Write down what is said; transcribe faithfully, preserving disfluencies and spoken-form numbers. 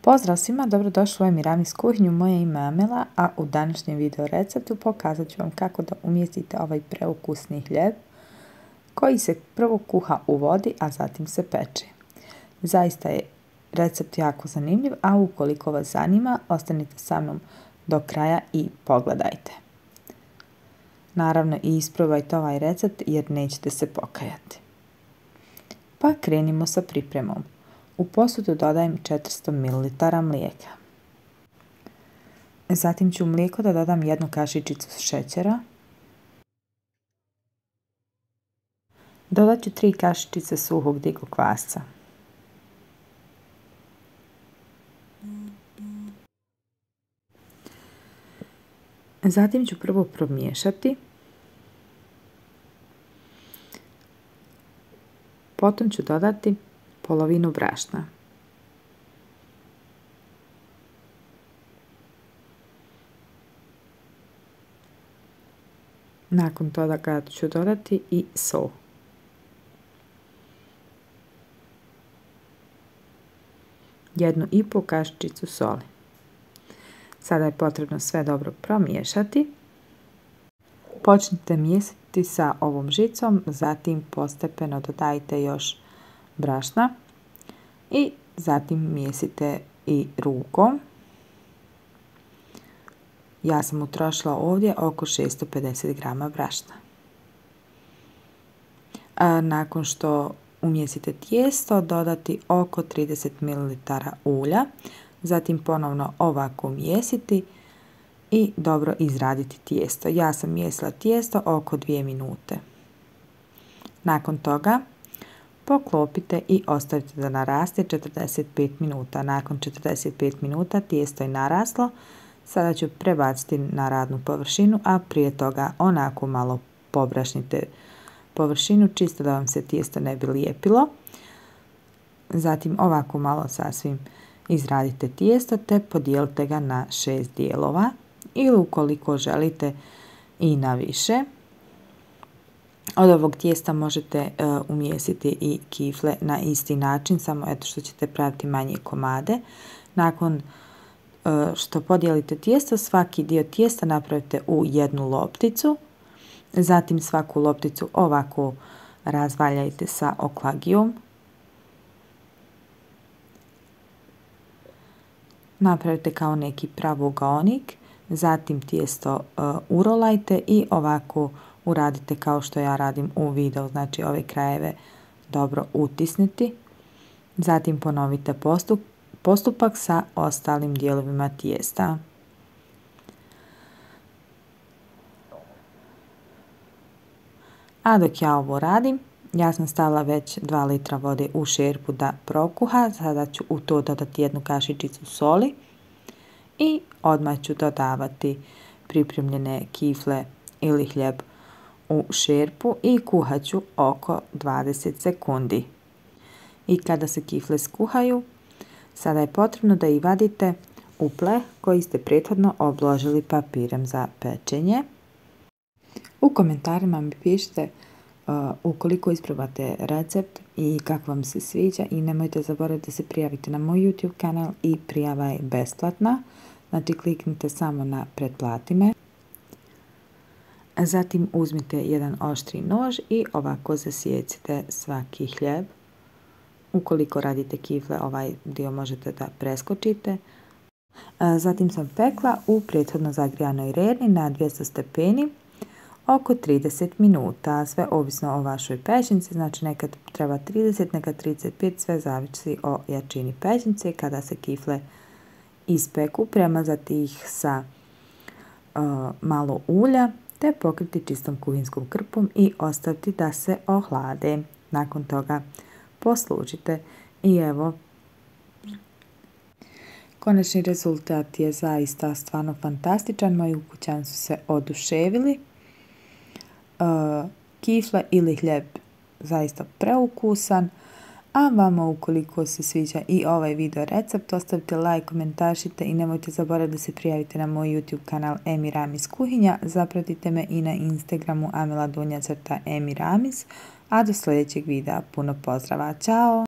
Pozdrav svima, dobrodošli u Emiramis kuhinju, moje ime je Amela, a u današnjem video receptu pokazat ću vam kako da umjestite ovaj preukusni hljeb koji se prvo kuha u vodi, a zatim se peče. Zaista je recept jako zanimljiv, a ukoliko vas zanima, ostanite sa mnom do kraja i pogledajte. Naravno i isprobajte ovaj recept jer nećete se pokajati. Pa krenimo sa pripremom. U posudu dodajem četiristo mililitara mlijeka. Zatim ću u mlijeko da dodam jednu kašičicu šećera. Dodat ću tri kašičice suhog diglo kvasca. Zatim ću prvo promiješati. Potom ću dodati polovinu brašna. Nakon toga ću dodati i sol. Jednu i pol kašičicu soli. Sada je potrebno sve dobro promiješati. Počnite miješati sa ovom žicom, zatim postepeno dodajte još brašna i zatim miješite i rukom. Ja sam utrošila ovdje oko šesto pedeset grama brašna. A nakon što umjesite tijesto, dodati oko trideset mililitara ulja, zatim ponovno ovako miješati i dobro izraditi tijesto. Ja sam mijesila tijesto oko dvije minute. Nakon toga poklopite i ostavite da naraste četrdeset pet minuta. Nakon četrdeset pet minuta tijesto je naraslo. Sada ću prebaciti na radnu površinu, a prije toga onako malo pobrašnite površinu čisto da vam se tijesto ne bi lijepilo. Zatim ovako malo sasvim izradite tijesto te podijelite ga na šest dijelova ili ukoliko želite i na više. Od ovog tijesta možete uh, umjesiti i kifle na isti način, samo eto što ćete praviti manje komade. Nakon uh, što podijelite tijesto, svaki dio tijesta napravite u jednu lopticu. Zatim svaku lopticu ovako razvaljajte sa oklagijom. Napravite kao neki pravougaonik. Zatim tijesto uh, urolajte i ovako uradite kao što ja radim u videu, znači ove krajeve dobro utisniti. Zatim ponovite postup, postupak sa ostalim dijelovima tijesta. A dok ja ovo radim, ja sam stavila već dva litra vode u šerpu da prokuha. Sada ću u to dodati jednu kašičicu soli i odmah ću dodavati pripremljene kifle ili hljeb u šerpu i kuhat ću oko dvadeset sekundi. I kada se kifle skuhaju, sada je potrebno da ih vadite u pleh koji ste prethodno obložili papirem za pečenje. U komentarima mi pišite uh, ukoliko isprobate recept i kako vam se sviđa i nemojte zaboraviti da se prijavite na moj YouTube kanal i prijava je besplatna. Znači kliknite samo na pretplati me. Zatim uzmite jedan oštri nož i ovako zasijecite svaki hljeb. Ukoliko radite kifle, ovaj dio možete da preskočite. Zatim sam pekla u prethodno zagrijanoj rerni na dvjesto stepeni oko trideset minuta. Sve ovisno o vašoj pećnici, znači nekad treba trideset, nekad trideset pet, sve zavisi o jačini pećnice. Kada se kifle ispeku, premazati ih sa uh, malo ulja te pokriti čistom kuhinskom krpom i ostaviti da se ohlade. Nakon toga poslužite i evo, konačni rezultat je zaista stvarno fantastičan. Moji ukućani su se oduševili. Uh, kifle ili hljeb zaista preukusan. A vama ukoliko se sviđa i ovaj video recept, ostavite like, komentaršite i nemojte zaboraviti da se prijavite na moj YouTube kanal Emiramis kuhinja. Zapratite me i na Instagramu amela donja crta emiramis. A do sljedećeg videa puno pozdrava. Ćao!